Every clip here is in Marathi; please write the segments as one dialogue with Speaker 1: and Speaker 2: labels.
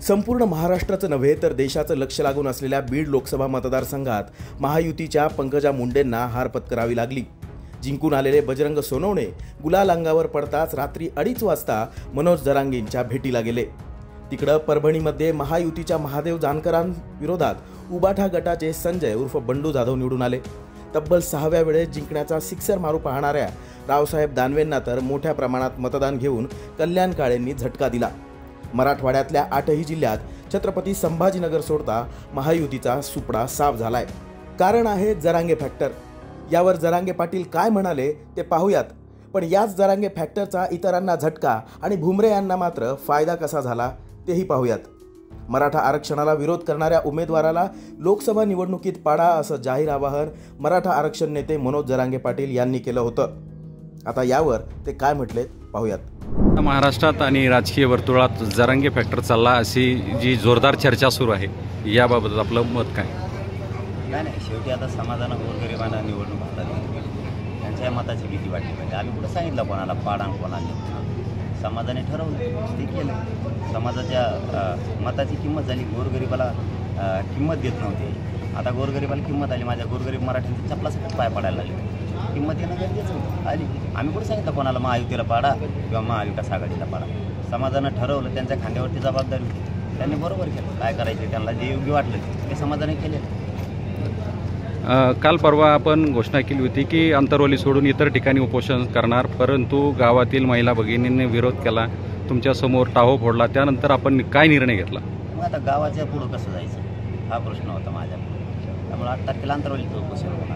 Speaker 1: संपूर्ण महाराष्ट्राचं नव्हे तर देशाचं लक्ष लागून असलेल्या बीड लोकसभा मतदारसंघात महायुतीच्या पंकजा मुंडेंना हार पत्करावी लागली। जिंकून आलेले बजरंग सोनवणे गुलाल अंगावर पडताच रात्री 2:30 वाजता मनोज जरांगेंच्या भेटीला गेले। तिकडं परभणीमध्ये महायुतीच्या महादेव जानकरांविरोधात उबाठा गटाचे संजय उर्फ बंडू जाधव निवडून आले। तब्बल 6व्या वेळेस जिंकण्याचा सिक्सर मारू पाहणाऱ्या रावसाहेब दानवेंना तर मोठ्या प्रमाणात मतदान घेऊन कल्याण काळेंनी झटका दिला। मराठवाड्यातल्या 8ही जिल्ह्यात छत्रपती संभाजीनगर सोडता महायुतीचा सुपडा साफ झालाय। कारण आहे जरांगे फॅक्टर। यावर जरांगे पाटील काय म्हणाले ते पाहूयात। पण याच जरांगे फॅक्टरचा इतरांना झटका आणि भुमरे यांना मात्र फायदा कसा झाला तेही पाहूयात। मराठा आरक्षणाला विरोध करणाऱ्या उमेदवाराला लोकसभा निवडणुकीत पाडा असं जाहीर आवाहन मराठा आरक्षण नेते मनोज जरांगे पाटील यांनी केलं होतं। आता यावर ते काय म्हटले पाहूयात।
Speaker 2: महाराष्ट्रात आणि राजकीय वर्तुळात जरांगे फॅक्टर चालला अशी जी जोरदार चर्चा सुरू आहे, याबाबत आपलं मत काय?
Speaker 3: नाही, शेवटी आता समाजानं गोरगरिबांना निवडणूक हातात त्यांच्या मताची भीती वाटली पाहिजे। आम्ही कुठं सांगितलं कोणाला पाडा कोणाला, समाजाने ठरवलं ते केलं। समाजाच्या मताची किंमत झाली, गोरगरिबाला किंमत देत नव्हती। आता गोरगरिबाला किंमत आली, माझ्या गोरगरीब मराठ्यांच्या चपलासाठी पाय पडायला लागले। किंमत येणं गरजेचं होतं आली। आम्ही कुठं सांगितलं कोणाला महायुतीला पाडा किंवा महाविकास आघाडीला पाडा। समाजानं ठरवलं, त्यांच्या खांद्यावरती जबाबदारी होती, त्यांनी बरोबर केलं। काय करायचं त्यांना जे योग्य वाटलं ते समाजाने केलं।
Speaker 2: काल परवा आपण घोषणा केली होती की अंतरवली सोडून इतर ठिकाणी उपोषण करणार, परंतु गावातील महिला भगिनींनी विरोध केला, तुमच्यासमोर टाहो फोडला। त्यानंतर आपण काय निर्णय घेतला?
Speaker 3: मग आता गावाच्या पुढं कसं जायचं हा प्रश्न होता माझ्यापुढे। त्यामुळे 8 तारखेला अंतरवलीचं उपोषण होणार।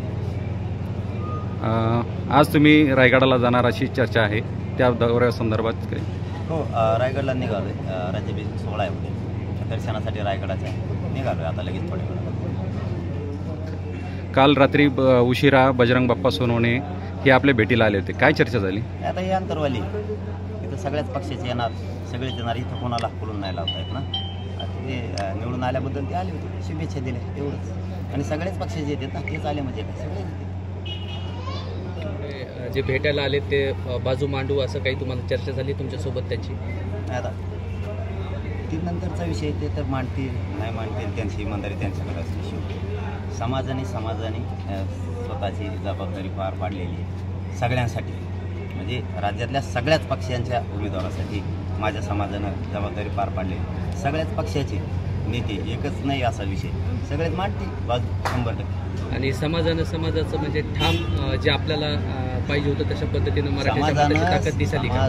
Speaker 2: आज तुम्ही रायगडाला जाणार अशी चर्चा आहे, त्या दौऱ्यासंदर्भात काय?
Speaker 3: हो, रायगडला निघालो आहे। राज्याभिषेक सोहळा आहे उद्या, दर्शनासाठी रायगडाचा निघालो आहे आता लगेच थोड्या वेळात।
Speaker 2: काल रात्री उशिरा बजरंग बाप्पा सोनवणे हे आपल्या भेटीला आले होते, काय चर्चा झाली?
Speaker 3: आता हे अंतरवाली इथं सगळ्याच पक्षाचे येणार, सगळेच येणार, इथं कोणाला खोलून नाही लावता येत ना। ते निवडून आल्याबद्दल ते आले होते, शुभेच्छा दिल्या एवढंच। आणि सगळेच पक्षाचे येतात ना, तेच आले म्हणजे काय सगळेच येते।
Speaker 4: जे भेटायला आले ते बाजू मांडू असं काही तुम्हाला चर्चा झाली तुमच्यासोबत त्याची?
Speaker 3: आता ती नंतरचा विषय, ते तर मांडतील नाही मांडतील त्यांची इमानदारी त्यांच्याकडे असते। शेवटी समाजाने स्वतःची जबाबदारी पार पाडलेली आहे सगळ्यांसाठी, म्हणजे राज्यातल्या सगळ्याच पक्षांच्या उमेदवारासाठी माझ्या समाजानं जबाबदारी पार पाडलेली। सगळ्याच पक्षाचे नेते, एकच नाही असा विषय, सगळेच मांडतील बाजू 100%।
Speaker 4: आणि समाजाचं म्हणजे ठाम जे आपल्याला पाहिजे होतं तशा पद्धतीनं मराठी समाजाची ताकद दिसली का?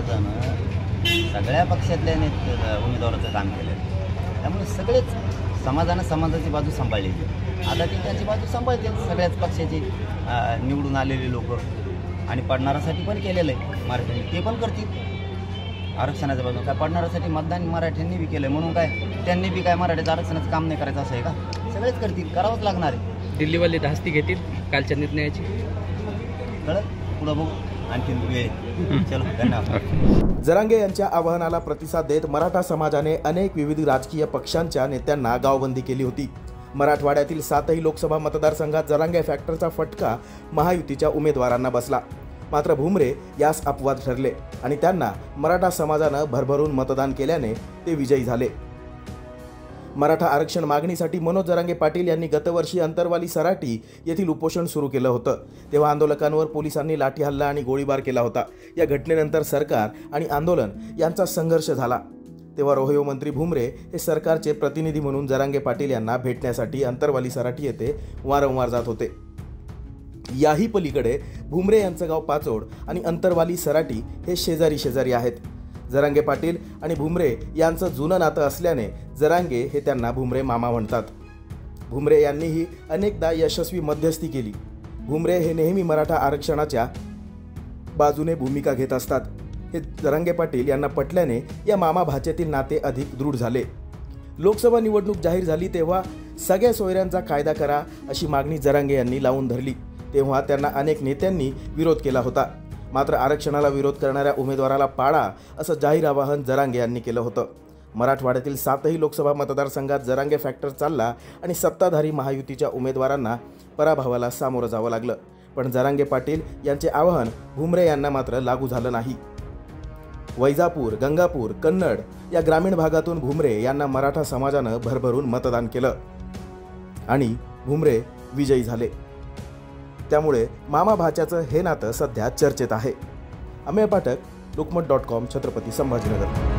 Speaker 3: सगळ्या पक्षातल्या उमेदवाराचं काम केलं, त्यामुळे सगळेच समाजाची बाजू सांभाळलेली। आता ती त्यांची बाजू सांभाळतील सगळ्याच पक्षाची निवडून आलेले लोक, आणि पडणाऱ्यासाठी पण केलेलं आहे मराठ्यांनी, ते पण करतील आरक्षणाच्या बाजून। काय पडणाऱ्यासाठी मतदान मराठ्यांनी बी केलं, म्हणून काय त्यांनी बी काय मराठ्याचं आरक्षणाचं काम नाही करायचं असं आहे का? सगळेच करतील, करावंच लागणार आहे।
Speaker 4: दिल्लीवाले धास्ती घेतील कालच्या निर्णयाची,
Speaker 3: कळत पुढं बघू आणखी वेळ। चलो, धन्यवाद।
Speaker 1: जरांगे यांच्या आवाहनाला प्रतिसाद देत मराठा समाजाने अनेक विविध राजकीय पक्षांच्या नेत्यांना गावबंदी केली होती। मराठवाड्यातील 7ही लोकसभा मतदारसंघात जरांगे फॅक्टरचा फटका महायुतीच्या उमेदवारांना बसला। मात्र भुमरे यास अपवाद ठरले आणि त्यांना मराठा समाजानं भरभरून मतदान केल्याने ते विजयी झाले। मराठा आरक्षण मागणीसाठी मनोज जरांगे पाटील यांनी गतवर्षी अंतरवाली सराटी येथील उपोषण सुरू केलं होतं। तेव्हा आंदोलकांवर पोलिसांनी लाठीहल्ला आणि गोळीबार केला होता। या घटनेनंतर सरकार आणि आंदोलन यांचा संघर्ष झाला। तेव्हा रोहयो मंत्री भुमरे हे सरकारचे प्रतिनिधी म्हणून जरांगे पाटील यांना भेटण्यासाठी अंतरवाली सराटी येथे वारंवार जात होते। याही पलीकडे भुमरे यांचं गाव पाचोड आणि अंतरवाली सराटी हे शेजारी आहेत। जरांगे पाटील आणि भुमरे यांचं जुनं नातं असल्याने जरांगे हे त्यांना भुमरे मामा म्हणतात। भुमरे यांनीही अनेकदा यशस्वी मध्यस्थी केली। भुमरे हे नेहमी मराठा आरक्षणाच्या बाजूने भूमिका घेत असतात। हे जरांगे पाटील यांना पटल्याने या मामा भाचेतील नाते अधिक दृढ झाले। लोकसभा निवडणूक जाहीर झाली तेव्हा सगळ्या सोयऱ्यांचा कायदा करा अशी मागणी जरांगे यांनी लावून धरली। तेव्हा त्यांना अनेक नेत्यांनी विरोध केला होता। मात्र आरक्षणाला विरोध करणाऱ्या उमेदवाराला पाडा असं जाहीर आवाहन जरांगे यांनी केलं होतं। मराठवाड्यातील 7ही लोकसभा मतदारसंघात जरांगे फॅक्टर चालला आणि सत्ताधारी महायुतीच्या उमेदवारांना पराभवाला सामोरं जावं लागलं। पण जरांगे पाटील यांचे आवाहन भुमरे यांना मात्र लागू झालं नाही। वैजापूर, गंगापूर, कन्नड या ग्रामीण भागातून भुमरे यांना मराठा समाजानं भरभरून मतदान केलं आणि भुमरे विजयी झाले. त्यामुळे मामा भाच्याचं हे नातं सध्या चर्चेत आहे. अमेय पाठक, लोकमत.com, छत्रपती संभाजीनगर.